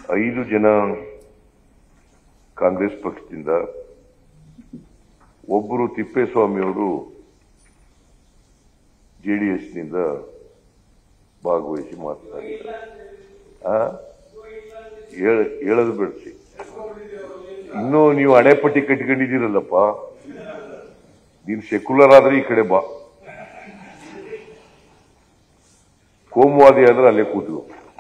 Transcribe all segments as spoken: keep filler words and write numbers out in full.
ಐದು ಜನ ಕಾಂಗ್ರೆಸ್ ಪಕ್ಷದಿಂದ, ಒಬ್ಬರು ತಿಪ್ಪೇಸ್ವಾಮಿಯವರು ಜೆಡಿಎಸ್ನಿಂದ ಭಾಗವಹಿಸಿ ಮಾತನಾಡಿದ್ದಾರೆ. ಹೇಳೋದು ಬಿಡಿಸಿ. ಇನ್ನೂ ನೀವು ಹಣೆಪಟ್ಟಿ ಕಟ್ಕೊಂಡಿದ್ದೀರಲ್ಲಪ್ಪ, ನೀನು ಸೆಕ್ಯುಲರ್ ಆದ್ರೆ ಈ ಕಡೆ ಬಾ, ಕೋಮುವಾದಿ ಆದ್ರೆ ಅಲ್ಲೇ ಕೂತು.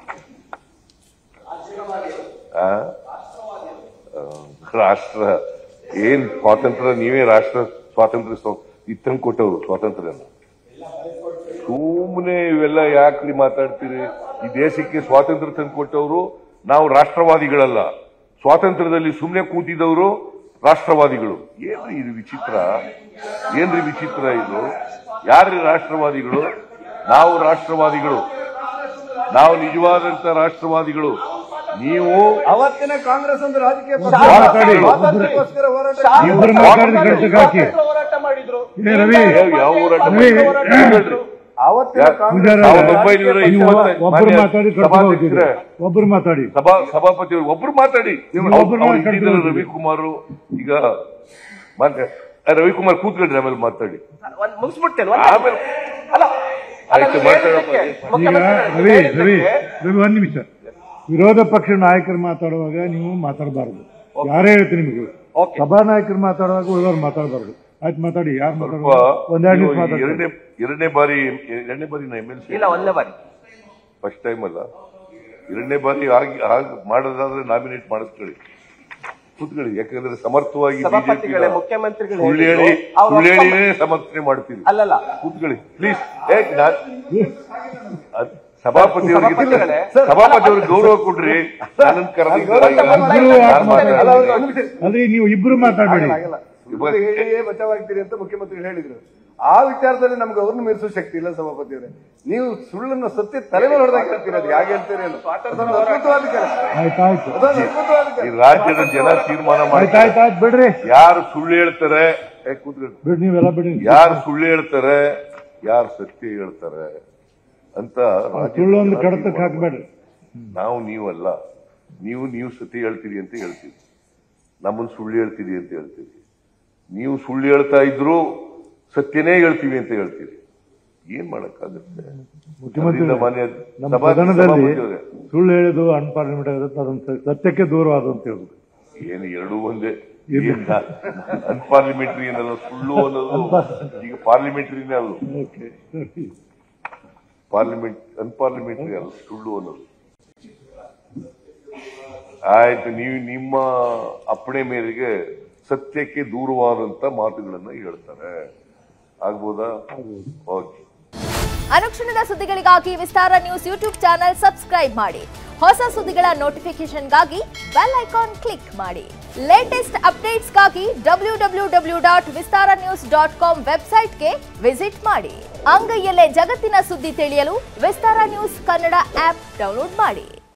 ರಾಷ್ಟ್ರ ಏನ್ ಸ್ವಾತಂತ್ರ್ಯ, ನೀವೇ ರಾಷ್ಟ್ರ ಸ್ವಾತಂತ್ರ್ಯ ಇತ್ತಂಗ್ ಕೊಟ್ಟವ್ರು ಸ್ವಾತಂತ್ರ್ಯ. ಸುಮ್ಮನೆ ಇವೆಲ್ಲ ಯಾಕ್ರಿ ಮಾತಾಡ್ತೀರಿ? ಈ ದೇಶಕ್ಕೆ ಸ್ವಾತಂತ್ರ್ಯ ತಂದು ಕೊಟ್ಟವರು ನಾವು ರಾಷ್ಟ್ರವಾದಿಗಳಲ್ಲ. ಸ್ವಾತಂತ್ರ್ಯದಲ್ಲಿ ಸುಮ್ಮನೆ ಕೂತಿದ್ದವರು ರಾಷ್ಟ್ರವಾದಿಗಳು. ಏನ್ರಿ ಇದು ವಿಚಿತ್ರ? ಏನ್ರಿ ವಿಚಿತ್ರ ಇದು? ಯಾರ್ರಿ ರಾಷ್ಟ್ರವಾದಿಗಳು? ನಾವು ರಾಷ್ಟ್ರವಾದಿಗಳು, ನಾವು ನಿಜವಾದಂತ ರಾಷ್ಟ್ರವಾದಿಗಳು. ನೀವು ಅವತ್ತಿನ ಕಾಂಗ್ರೆಸ್ ಒಂದು ರಾಜಕೀಯ ಹೋರಾಟ ಮಾಡಿದ್ರು. ಯಾವ ಹೋರಾಟ ಮಾಡಿದ್ರು? ಒಬ್ರು ಮಾತಾಡಿ ಸಭಾಪತಿ ಒಬ್ರು ಮಾತಾಡಿ. ರವಿಕುಮಾರ್ ಈಗ ರವಿಕುಮಾರ್ ಕೂತ್ಕೊಂಡ್ರಿ, ಆಮೇಲೆ ಮಾತಾಡಿ. ಆಮೇಲೆ ಆಯ್ತು ಮಾತಾಡಪ್ಪ. ಈಗ ರವಿ ರವಿ ರವಿ ಒಂದ್ ನಿಮಿಷ. ವಿರೋಧ ಪಕ್ಷ ನಾಯಕರು ಮಾತಾಡುವಾಗ ನೀವು ಮಾತಾಡಬಾರದು. ಯಾರೇ ಹೇಳ್ತೀನಿ ನಿಮಗೆ, ಸಭಾ ನಾಯಕರು ಮಾತಾಡುವಾಗ ಉಳಿದವ್ರು ಮಾತಾಡಬಾರ್ದು. ಆಯ್ತು ಮಾತಾಡಿ. ಯಾರು ಮಾತಾಡುವ? ಒಂದೆರಡು ನಿಮಿಷ ಮಾತಾಡಿ. ಎರಡನೇ ಎರಡನೇ ಬಾರಿ ಎರಡನೇ ಬಾರಿ ನಾ ಎಮ್ ಎಲ್ ಸಿ ಇಲ್ಲ, ಒಂದನೇ ಬಾರಿ, ಫಸ್ಟ್ ಟೈಮ್ ಅಲ್ಲ. ಎರಡನೇ ಬಾರಿ ಆಗಿ ಮಾಡೋದಾದ್ರೆ ನಾಮಿನೇಟ್ ಮಾಡಿಸ್ಕೊಳ್ಳಿ, ಕೂತ್ಕೊಳ್ಳಿ. ಯಾಕಂದ್ರೆ ಸಮರ್ಥವಾಗಿ ಮುಖ್ಯಮಂತ್ರಿಗಳು ಸುಳ್ಳು ಹೇಳಿ ಸುಳ್ಳು ಹೇಳಿನೇ ಸಮರ್ಥನೆ ಮಾಡ್ತೀವಿ. ಅಲ್ಲಲ್ಲ, ಕೂತ್ಕೊಳ್ಳಿ ಪ್ಲೀಸ್. ಸಭಾಪತಿ ಅವರಿಗೆ ಸಭಾಪತಿ ಅವ್ರಿಗೆ ಗೌರವ ಕೊಡ್ರಿ. ಅಲ್ರಿ, ನೀವು ಇಬ್ರು ಮಾತಾಡಬೇಡಿ. ಬಚಾವಾಗ್ತೀರಿ ಅಂತ ಮುಖ್ಯಮಂತ್ರಿಗಳು ಹೇಳಿದ್ರು. ಆ ವಿಚಾರದಲ್ಲಿ ನಮ್ಗೆ ಅವ್ರನ್ನ ಮೀರಿಸೋ ಶಕ್ತಿ ಇಲ್ಲ ಸಭಾಪತಿಯವರೇ. ನೀವು ಸುಳ್ಳನ್ನು ಸತ್ಯ ತಲೆ ಮೇಲೆ ಹೊಡೆದಾಗ ಹೇಳ್ತೀರಿ. ಅದು ಹೇಗೆ ಹೇಳ್ತೀರಿ? ಈ ರಾಜ್ಯದ ಜನ ತೀರ್ಮಾನ ಮಾಡಿ ಬಿಡ್ರಿ. ಯಾರು ಸುಳ್ಳು ಹೇಳ್ತಾರೆ, ಬಿಡ್ರಿ ನೀವೆಲ್ಲ ಬಿಡ್ರಿ. ಯಾರು ಸುಳ್ಳು ಹೇಳ್ತಾರೆ, ಯಾರು ಸತ್ಯ ಹೇಳ್ತಾರೆ ಅಂತ ಸುಳ್ಳು ಒಂದು ಕಡತಕ್ಕೆ ಹಾಕ್ಬೇಡ್ರಿ. ನಾವು ನೀವಲ್ಲ, ನೀವು ನೀವು ಸತ್ಯ ಹೇಳ್ತೀರಿ ಅಂತ ಹೇಳ್ತೀವಿ, ನಮ್ಮನ್ನು ಸುಳ್ಳು ಹೇಳ್ತೀರಿ ಅಂತ ಹೇಳ್ತೀವಿ. ನೀವು ಸುಳ್ಳು ಹೇಳ್ತಾ ಇದ್ರು ಸತ್ಯನೇ ಹೇಳ್ತೀವಿ ಅಂತ ಹೇಳ್ತೀರಿ. ಏನ್ ಮಾಡಕ್ಕಾಗುತ್ತೆ? ಮುಖ್ಯಮಂತ್ರಿ ನಮ್ಮ ಸದನದಲ್ಲಿ ಸುಳ್ಳು ಹೇಳಿದ್ದು ಅನ್ಪಾರ್ಲಿಮೆಂಟ್ ಆಗಿರುತ್ತೆ, ಅದನ್ನ ಸತ್ಯಕ್ಕೆ ದೂರವಾದ ಅಂತ ಹೇಳ್ಬೇಕು. ಏನು ಎರಡೂ ಒಂದೇ. ಅನ್ಪಾರ್ಲಿಮೆಂಟ್ರಿ ಏನಲ್ಲ, ಸುಳ್ಳು ಅನ್ನೋದು ಈಗ ಪಾರ್ಲಿಮೆಂಟ್ರಿನೇ ಅಲ್ಲ. ಪಾರ್ಲಿಮೆಂಟ್ ಅನ್ಪಾರ್ಲಿಮೆಂಟ್ರಿ ಅಲ್ಲ, ಸುಳ್ಳು ಅನ್ನೋದು. ಆಯ್ತು, ನೀವು ನಿಮ್ಮ ಅಪ್ಪಣೆ ಮೇರೆಗೆ ಸತ್ಯಕ್ಕೆ ದೂರವಾದಂತ ಮಾತುಗಳನ್ನ ಹೇಳ್ತಾರೆ. ಆಗ್ಬೋದಾ? ಓಕೆ. ಅನುಕ್ಷಣದ ಸುದ್ದಿಗಳಿಗಾಗಿ Vistara news YouTube channel subscribe ಮಾಡಿ. ಹೊಸ ಸುದ್ದಿಗಳ ನೋಟಿಫಿಕೇಶನ್ಗಾಗಿ ಬೆಲ್ ಐಕಾನ್ ಕ್ಲಿಕ್ ಮಾಡಿ. ಲೇಟೆಸ್ಟ್ ಅಪ್ಡೇಟ್ಸ್ಗಾಗಿ W W W dot Vistara news dot com ವೆಬ್ಸೈಟ್ಗೆ ವಿಸಿಟ್ ಮಾಡಿ. ಅಂಗೈಯಲ್ಲೇ ಜಗತ್ತಿನ ಸುದ್ದಿ ತಿಳಿಯಲು Vistara news Kannada app download ಮಾಡಿ.